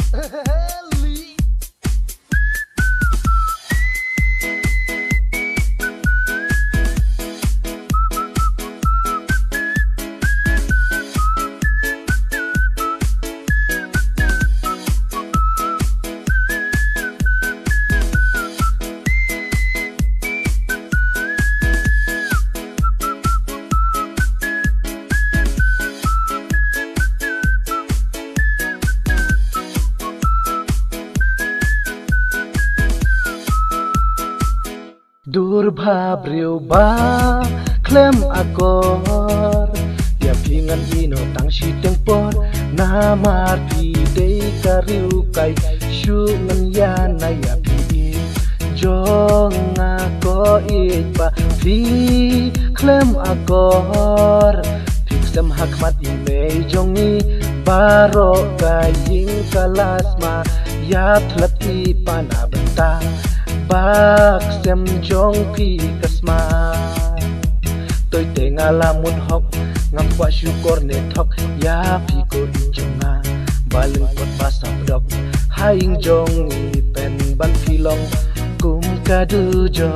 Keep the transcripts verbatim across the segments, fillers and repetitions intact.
Durba briu ba klem akor ya pingan ino tang si tempor na mar pi dei kariu kai shu ngan ya na ya pi jong ako it ba pi klem akor fiksam hakmat ime jongi baro kaying kalasma ya thlati pana benta bak xem jong pi kasma tôi te ngalamun hok ngam kwa syukur ne thok ya pi ko injonga baleng pot basap dok haing jong i pen ban filong kum kadu jo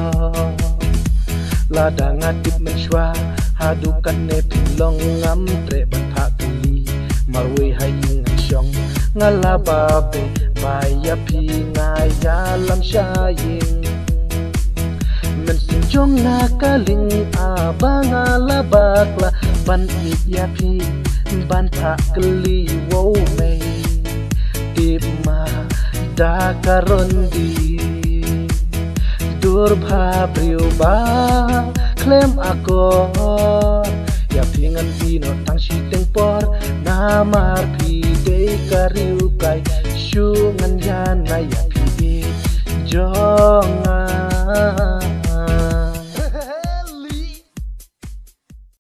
lada ngatip menshwa hadukan ne filong ngam tre ban thakli marwe haing shong ngalaba be baya pi ngaya lam shaying men sinjong na kaling abang alabakla ban ya pi ban thakli wo me dipma dakarondi durba briu ba klem akor ya pingan pino tang si tempor namar pi dei kariu kai shu ngan ya na ya pi jonga